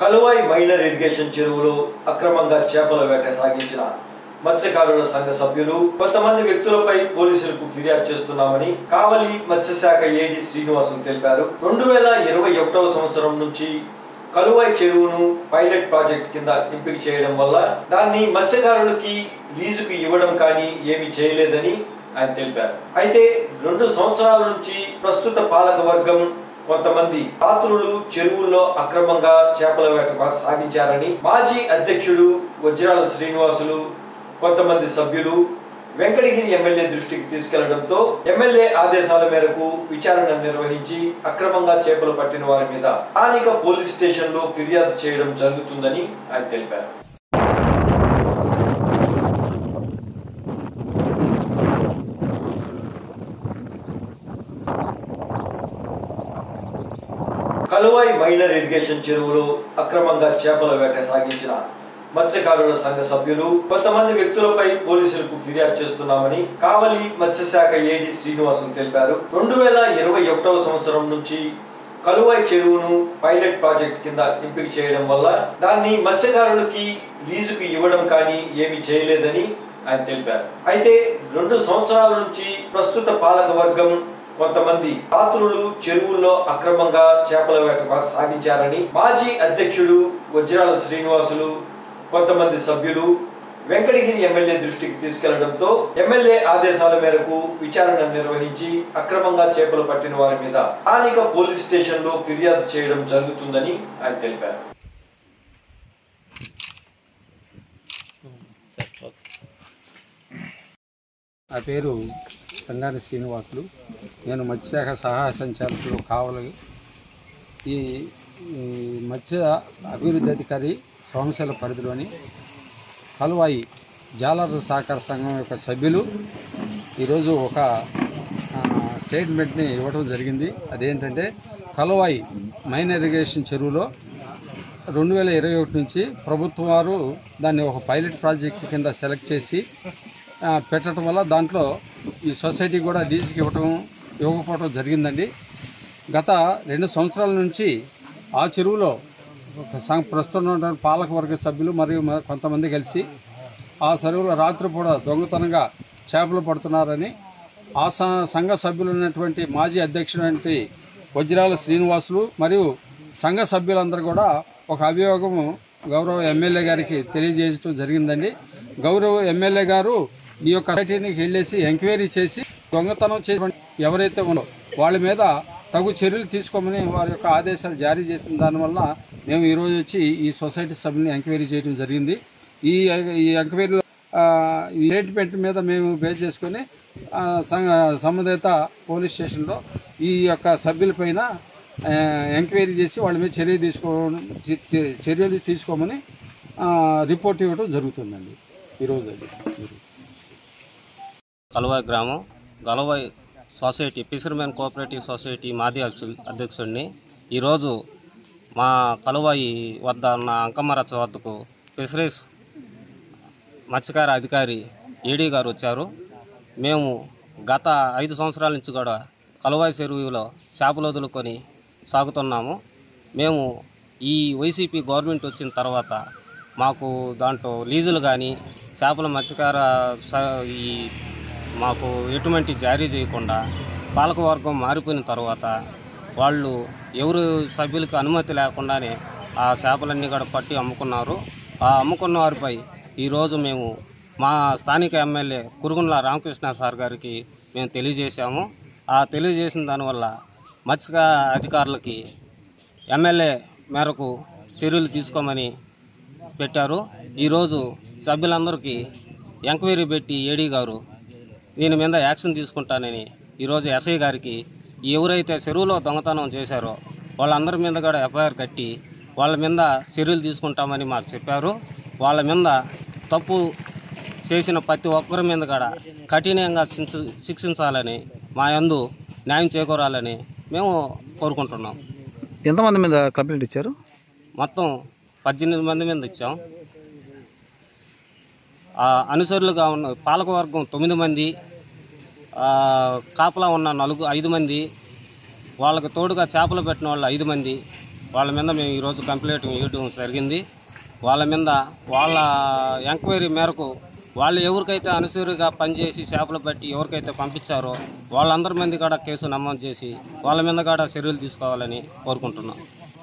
Kaluvai minor irrigation చెరువులో అక్రమంగా చేపల వేట సాగించిన మత్స్యకారుల సంఘ సభ్యులు కొంతమంది వ్యక్తులపై పోలీసులకు ఫిర్యాదు చేస్తున్నామని కావలి మత్స్యశాఖ ఏడీ శ్రీనివాసులు తెలిపారు. 2021వ సంవత్సరం నుంచి కలువాయి చెరువును పైలట్ ప్రాజెక్ట్ కింద ఎంపిక చేయడం వల్ల దాన్ని మత్స్యకారులకి లీజుకు ఇవ్వడం కానీ ఏమీ చేయలేదని ఆయన తెలిపారు. అయితే 2 సంవత్సరాల నుంచి ప్రస్తుత పాలక వర్గం కొంతమంది పాత్రులు చెరువుల్లో అక్రమంగా చేపల వేట సాగించారని మాజీ అధ్యక్షుడు వజ్రాల శ్రీనివాసులు కొంతమంది సభ్యులు వెంకటగిరి ఎమ్మెల్యే దృష్టికి తీసుకెళ్లడంతో ఎమ్మెల్యే ఆదేశాల మేరకు విచారణ నిర్వహించి అక్రమంగా చేపలు పట్టిన వారి మీద స్థానిక పోలీస్ స్టేషన్ లో ఫిర్యాదు చేయడం జరుగుతుందని ఆయన తెలిపారు. కలువాయి మైనర్ ఇరిగేషన్ చెరువులో అక్రమంగా చేపల వేట సాగించిన మత్స్యకారుల సంఘ సభ్యులు కొంతమంది వ్యక్తులపై పోలీసులకు ఫిర్యాదు చేస్తున్నామని కావలి మత్స్యశాఖ ఏడీ శ్రీనివాసులు తెలిపారు. 2021వ సంవత్సరం నుంచి కలువాయి చెరువును పైలట్ ప్రాజెక్ట్ కింద ఎంపిక చేయడం వల్ల దాన్ని మత్స్యకారులకి లీజుకు ఇవ్వడం కానీ ఏమీ చేయలేదని ఆయన తెలిపారు. అయితే 2 సంవత్సరాల నుంచి ప్రస్తుత పాలక వర్గం కొంతమంది పాత్రులు చెరువుల్లో అక్రమంగా చేపల వేట సాగించారని మాజీ అధ్యక్షుడు వజ్రాల శ్రీనివాసులు కొంతమంది సభ్యులు వెంకటగిరి ఎమ్మెల్యే దృష్టికి తీసుకెళ్లడంతో ఎమ్మెల్యే ఆదేశాల మేరకు విచారణ నిర్వహించి అక్రమంగా చేపలు పట్టిన వారి మీద స్థానిక పోలీస్ స్టేషన్ లో ఫిర్యాదు చేయడం జరుగుతుందని ఆయన తెలిపారు. నా పేరు సంగాని శ్రీనివాసులు. నేను మత్స్యశాఖ సహాయ సంచాలకులు కావలి. ఈ మత్స్య అభివృద్ధి అధికారి సోమశల పరిధిలోని కలువాయి జాలర్ల సహకార సంఘం యొక్క సభ్యులు ఈరోజు ఒక స్టేట్మెంట్ని ఇవ్వడం జరిగింది. అదేంటంటే కలువాయి మైనర్ ఇరిగేషన్ చెరువులో 2021 నుంచి ప్రభుత్వం వారు దాన్ని ఒక పైలట్ ప్రాజెక్ట్ కింద సెలెక్ట్ చేసి పెట్టడం వల్ల దాంట్లో ఈ సొసైటీ కూడా లీజుకి ఇవ్వకపోవడం జరిగిందండి. గత 2 సంవత్సరాల నుంచి ఆ చెరువులో ప్రస్తుతం ఉన్న పాలకవర్గ సభ్యులు మరియు కొంతమంది కలిసి ఆ చెరువులో రాత్రిపూట దొంగతనంగా చేపలు పడుతున్నారని ఆ సంఘ సభ్యులు ఉన్నటువంటి మాజీ అధ్యక్షుడు వజ్రాల శ్రీనివాసులు మరియు సంఘ సభ్యులందరూ కూడా ఒక అభియోగము గౌరవ ఎమ్మెల్యే గారికి తెలియజేయడం జరిగిందండి. గౌరవ ఎమ్మెల్యే గారు ఈ యొక్క సొసైటీకి వెళ్ళేసి ఎంక్వైరీ చేసి దొంగతనం చేసిన ఎవరైతే ఉన్నారో వాళ్ళ మీద తగు చర్యలు తీసుకోమని వారి యొక్క ఆదేశాలు జారీ చేసిన దానివల్ల మేము ఈరోజు వచ్చి ఈ సొసైటీ సభ్యుని ఎంక్వైరీ చేయడం జరిగింది. ఈ ఎంక్వైరీలో ఈ స్టేట్మెంట్ మీద మేము బేస్ చేసుకొని సంబంధిత పోలీస్ స్టేషన్లో ఈ యొక్క సభ్యులపైన ఎంక్వైరీ చేసి వాళ్ళ మీద చర్యలు తీసుకోమని రిపోర్ట్ ఇవ్వడం జరుగుతుందండి ఈరోజు. కలువాయి గ్రామం Kaluvayi society fishermen cooperative society మాజీ అధ్యక్షుడిని. ఈరోజు మా కలువాయి వద్ద ఉన్న అంకమ్మరచ్చ వద్దకు ఫిషరీస్ మత్స్యకార అధికారి ఏడీ గారు వచ్చారు. మేము గత 5 సంవత్సరాల నుంచి కూడా కలువాయి చెరువులో చేపలు వదులుకొని సాగుతున్నాము. మేము ఈ వైసీపీ గవర్నమెంట్ వచ్చిన తర్వాత మాకు దాంట్లో లీజులు కానీ చేపల మత్స్యకార ఈ మాకు ఎటువంటి జారీ చేయకుండా పాలకవర్గం మారిపోయిన తర్వాత వాళ్ళు ఎవరు సభ్యులకి అనుమతి లేకుండానే ఆ చేపలన్నీ కూడా పట్టి అమ్ముకున్నారు. ఆ అమ్ముకున్న వారిపై ఈరోజు మేము మా స్థానిక ఎమ్మెల్యే కురుగుండ్ల రామకృష్ణ సార్ గారికి మేము తెలియజేశాము. ఆ తెలియజేసిన దానివల్ల మత్స్య అధికారులకి ఎమ్మెల్యే మేరకు చర్యలు తీసుకోమని పెట్టారు. ఈరోజు సభ్యులందరికీ ఎంక్వైరీ పెట్టి ఏడీ గారు దీని మీద యాక్షన్ తీసుకుంటానని ఈరోజు ఎస్ఐ గారికి ఎవరైతే చెరువులో దొంగతనం చేశారో వాళ్ళందరి మీద కూడా ఎఫ్ఐఆర్ కట్టి వాళ్ళ మీద చర్యలు తీసుకుంటామని మాకు చెప్పారు. వాళ్ళ మీద తప్పు చేసిన ప్రతి ఒక్కరి మీద కూడా కఠినంగా శిక్షించాలని మా యందు న్యాయం చేకూరాలని మేము కోరుకుంటున్నాం. ఎంతమంది మీద కంప్లైంట్ ఇచ్చారు? మొత్తం 18 మంది మీద ఇచ్చాం. అనుసరులుగా ఉన్న పాలకవర్గం 9 మంది, కాపలా ఉన్న 5 మంది, వాళ్ళకి తోడుగా చేపలు పెట్టిన వాళ్ళు 5 మంది, వాళ్ళ మీద మేము ఈరోజు కంప్లైంట్ ఇవ్వడం జరిగింది. వాళ్ళ ఎంక్వైరీ మేరకు వాళ్ళు ఎవరికైతే అనుసరిగా పనిచేసి చేపలు పట్టి ఎవరికైతే పంపించారో వాళ్ళందరి మంది కూడా కేసు నమోదు చేసి వాళ్ళ మీద కూడా చర్యలు తీసుకోవాలని కోరుకుంటున్నాం.